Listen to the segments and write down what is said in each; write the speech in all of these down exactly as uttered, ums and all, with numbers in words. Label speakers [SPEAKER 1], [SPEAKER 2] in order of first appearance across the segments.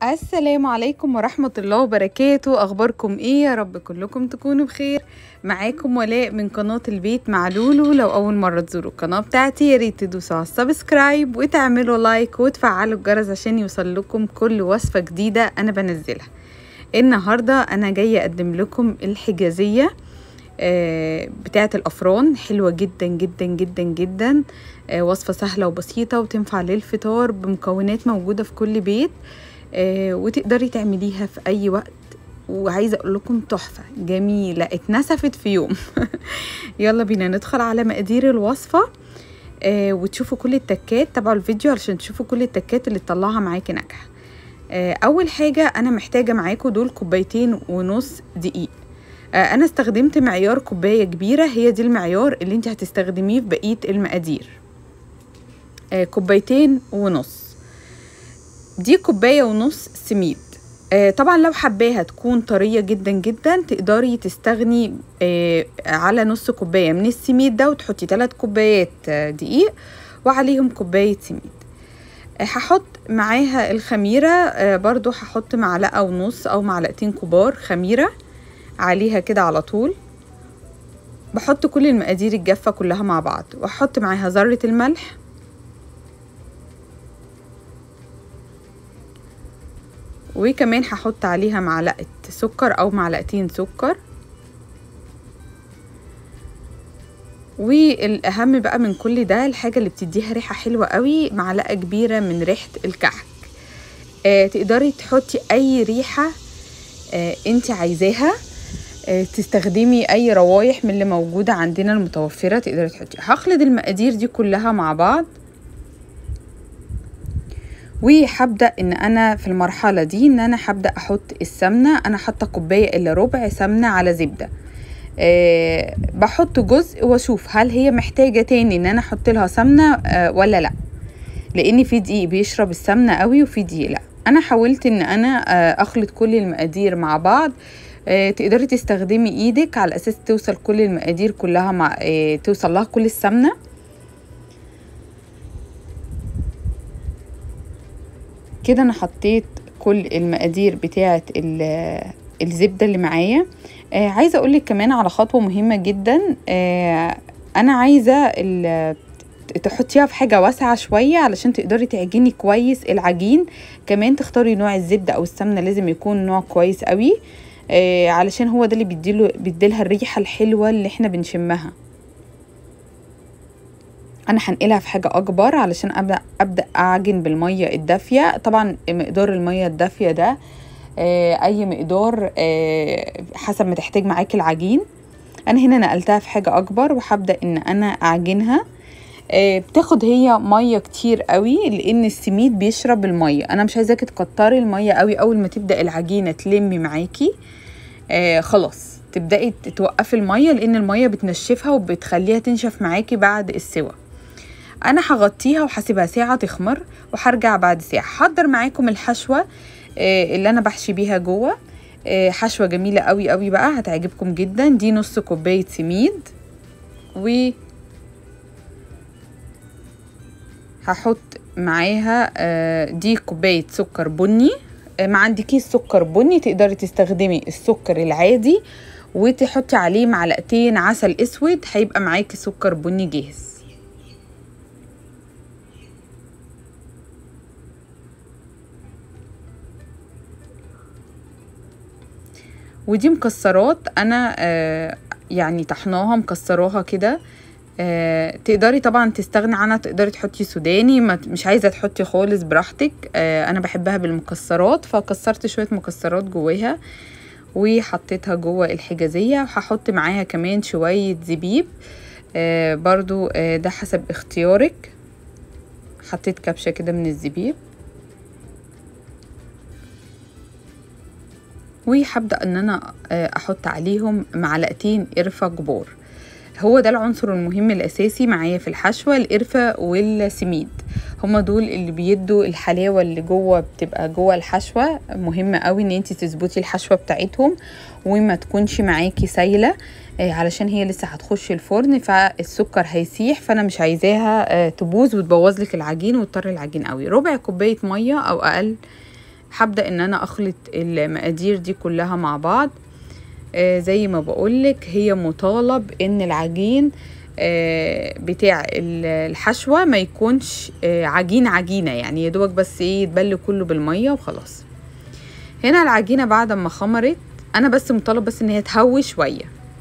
[SPEAKER 1] السلام عليكم ورحمة الله وبركاته. أخباركم إيه؟ يا رب كلكم تكونوا بخير. معاكم ولاء من قناة البيت مع لولو. لو أول مرة تزوروا القناة بتاعتي ياريت تدوسوا على السبسكرايب وتعملوا لايك وتفعلوا الجرس عشان يوصل لكم كل وصفة جديدة أنا بنزلها. النهاردة أنا جاية أقدم لكم الحجازية بتاعة الأفران، حلوة جدا جدا جدا جدا. وصفة سهلة وبسيطة وتنفع للفطار بمكونات موجودة في كل بيت، وتقدري تعمليها في أي وقت. وعايزة أقول لكم تحفة جميلة اتنسفت في يوم. يلا بينا ندخل على مقادير الوصفة وتشوفوا كل التكات. تابعوا الفيديو علشان تشوفوا كل التكات اللي تطلعها معاكي ناجحة. أول حاجة أنا محتاجة معاكم دول كوبايتين ونص دقيق. انا استخدمت معيار كوبايه كبيره، هي دي المعيار اللي انت هتستخدميه في بقيه المقادير. آه كوبايتين ونص. دي كوبايه ونص سميد. آه طبعا لو حباها تكون طريه جدا جدا تقدري تستغني آه على نص كوبايه من السميد ده وتحطي ثلاث كوبايات آه دقيق وعليهم كوبايه سميد. آه هحط معاها الخميره، آه برضو هحط معلقه ونص او معلقتين كبار خميره عليها كده على طول. بحط كل المقادير الجافة كلها مع بعض، واحط معاها ذرة الملح وكمان هحط عليها معلقة سكر او معلقتين سكر. والاهم بقى من كل ده الحاجة اللي بتديها ريحة حلوة قوي، معلقة كبيرة من ريحة الكحك. آه تقدري تحطي اي ريحة آه انت عايزاها، تستخدمي اي روايح من اللي موجودة عندنا المتوفرة تقدري تحطي. هخلط المقادير دي كلها مع بعض، وهبدأ ان انا في المرحلة دي ان انا هبدأ احط السمنة. انا حاطة كوباية الا ربع سمنة على زبدة. أه بحط جزء واشوف هل هي محتاجة تاني ان انا احط لها سمنة أه ولا لا، لان في دقيق بيشرب السمنة قوي وفي دقيق لا. انا حاولت ان انا أه اخلط كل المقادير مع بعض. آه، تقدري تستخدمي ايدك على اساس توصل كل المقادير كلها مع آه، توصل لها كل السمنه. كده انا حطيت كل المقادير بتاعه الزبده اللي معايا. آه، عايزه اقولك كمان على خطوه مهمه جدا. آه، انا عايزه تحطيها في حاجه واسعه شويه علشان تقدري تعجني كويس العجين. كمان تختاري نوع الزبده او السمنه لازم يكون نوع كويس قوي، آه علشان هو ده اللي بيديله بيديلها الريحة الحلوة اللي احنا بنشمها. انا هنقلها في حاجة اكبر علشان ابدأ ابدأ اعجن بالمية الدافية. طبعا مقدار المية الدافية ده آه اي مقدار آه حسب ما تحتاج معاكي العجين. انا هنا نقلتها في حاجة اكبر وهبدأ ان انا اعجنها. آه بتاخد هي مية كتير قوي لان السميد بيشرب المية. انا مش عايزاكي تكتري المية قوي. اول ما تبدأ العجينة تلمي معاكي آه خلاص تبدأي توقفي المية، لان المية بتنشفها وبتخليها تنشف معاكي بعد السوا. انا هغطيها وهسيبها ساعة تخمر وهرجع بعد ساعة. هحضر معاكم الحشوة آه اللي انا بحشي بيها جوه. آه حشوة جميلة قوي قوي بقى هتعجبكم جدا. دي نص كوباية سميد، و هحط معاها آه دي كوباية سكر بني. ما عندكيش سكر بني تقدري تستخدمي السكر العادي وتحطي عليه معلقتين عسل اسود، هيبقى معاكي سكر بني جاهز. ودي مكسرات انا آه يعني طحناها مكسراها كده. آه، تقدري طبعا تستغني عنها، تقدري تحطي سوداني، ما مش عايزه تحطي خالص براحتك. آه، انا بحبها بالمكسرات فكسرت شويه مكسرات جواها وحطيتها جوه الحجازيه. وهحط معاها كمان شويه زبيب آه، برضو آه، ده حسب اختيارك. حطيت كبشه كده من الزبيب، وهبدا ان انا آه، احط عليهم معلقتين قرفه كبار. هو ده العنصر المهم الاساسي معايا في الحشوه، القرفه والسميد. هما دول اللي بيدوا الحلاوه اللي جوه بتبقى جوه الحشوه. مهمه قوي ان انتي تظبطي الحشوه بتاعتهم وما تكونش معاكي سايله آه علشان هي لسه هتخش الفرن فالسكر هيسيح، فانا مش عايزاها آه تبوظ وتبوظ لك العجين وتطر العجين قوي. ربع كوبايه ميه او اقل هبدأ ان انا اخلط المقادير دي كلها مع بعض. آه زي ما بقولك هي مطالب ان العجين آه بتاع الحشوة ما يكونش آه عجين عجينة، يعني يدوبك بس ايه يتبل كله بالمية وخلاص. هنا العجينة بعد ما خمرت انا بس مطالب بس ان هي تهوي شوية،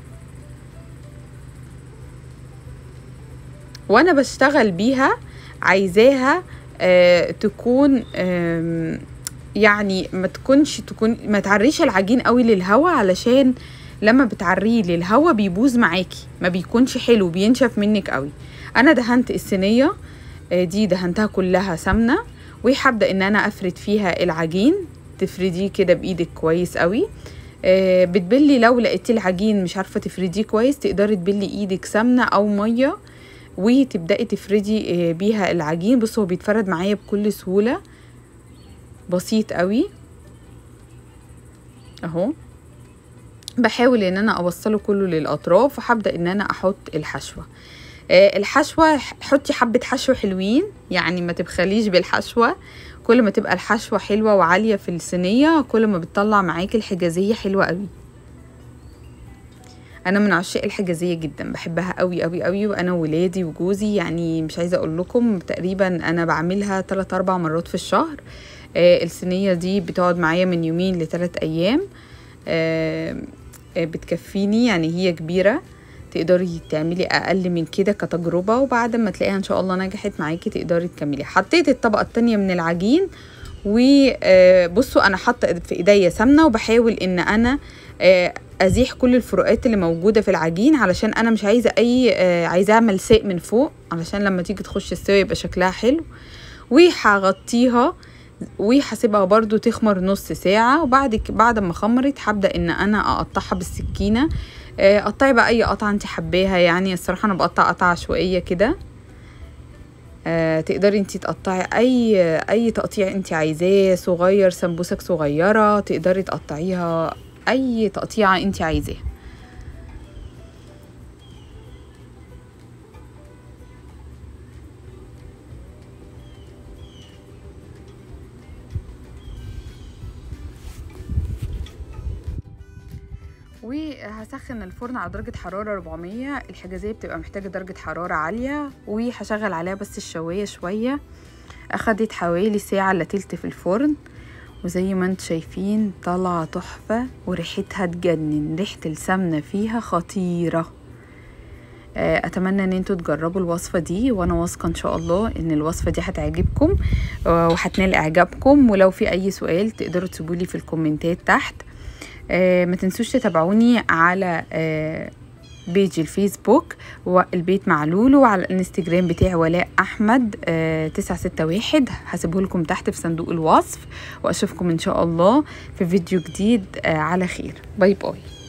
[SPEAKER 1] وانا بشتغل بيها عايزاها آه تكون آه يعني ما تكونش تكون ما تعريش العجين قوي للهوا، علشان لما بتعريه للهوا بيبوظ معاكي، ما بيكونش حلو، بينشف منك قوي. انا دهنت الصينيه دي دهنتها كلها سمنه، وهبدا ان انا افرد فيها العجين. تفرديه كده بايدك كويس قوي. آه بتبلي لو لقيتي العجين مش عارفه تفرديه كويس تقدري تبلي ايدك سمنه او ميه وتبداي تفردي آه بيها العجين. بصوا هو بيتفرد معايا بكل سهوله، بسيط قوي اهو. بحاول ان انا اوصله كله للاطراف، وهبدا ان انا احط الحشوه. آه الحشوه حطي حبه حشوه حلوين، يعني ما تبخليش بالحشوه. كل ما تبقى الحشوه حلوه وعاليه في الصينيه كل ما بتطلع معاكي الحجازيه حلوه قوي. انا من عشاق الحجازيه جدا، بحبها قوي قوي قوي، وانا وولادي وجوزي يعني مش عايزه اقول لكم تقريبا انا بعملها ثلاث اربع مرات في الشهر. آه الصينيه دي بتقعد معايا من يومين لثلاث ايام. آه آه بتكفيني، يعني هي كبيره تقدري تعملي اقل من كده كتجربه، وبعد ما تلاقيها ان شاء الله نجحت معاكي تقدري تكملي. حطيت الطبقه التانية من العجين، وبصوا انا حاطه في ايديا سمنه وبحاول ان انا آه ازيح كل الفروقات اللي موجوده في العجين، علشان انا مش عايزه اي آه عايزاها ملساء من فوق علشان لما تيجي تخش السوا يبقى شكلها حلو. وهغطيها وهسيبها برضو تخمر نص ساعه، وبعد بعد ما خمرت هبدا ان انا اقطعها بالسكينه. آه قطعي بقى اي قطعه انت حباها، يعني الصراحه انا بقطع قطعه عشوائيه كده. آه تقدري انتي تقطعي اي اي تقطيع انتي عايزاه، صغير سمبوسك صغيره تقدري تقطعيها اي تقطيعه انتي عايزاها. وهسخن الفرن على درجة حرارة أربعمية. الحجازية بتبقى محتاجة درجة حرارة عالية، وهشغل عليها بس الشواية شوية. اخدت حوالي ساعة الا تلت في الفرن، وزي ما انتم شايفين طالعة تحفة وريحتها تجنن، ريحة السمنة فيها خطيرة. اتمنى ان انتوا تجربوا الوصفة دي، وانا واثقة ان شاء الله ان الوصفة دي هتعجبكم وهتنال اعجابكم. ولو في اي سؤال تقدروا تسيبولي في الكومنتات تحت. آه ما تنسوش تتابعوني على آه بيج الفيسبوك والبيت مع لولو، وعلى الانستجرام بتاعي ولاء احمد آه تسعة ستة واحد، هسيبه لكم تحت في صندوق الوصف. واشوفكم ان شاء الله في فيديو جديد آه على خير. باي باي.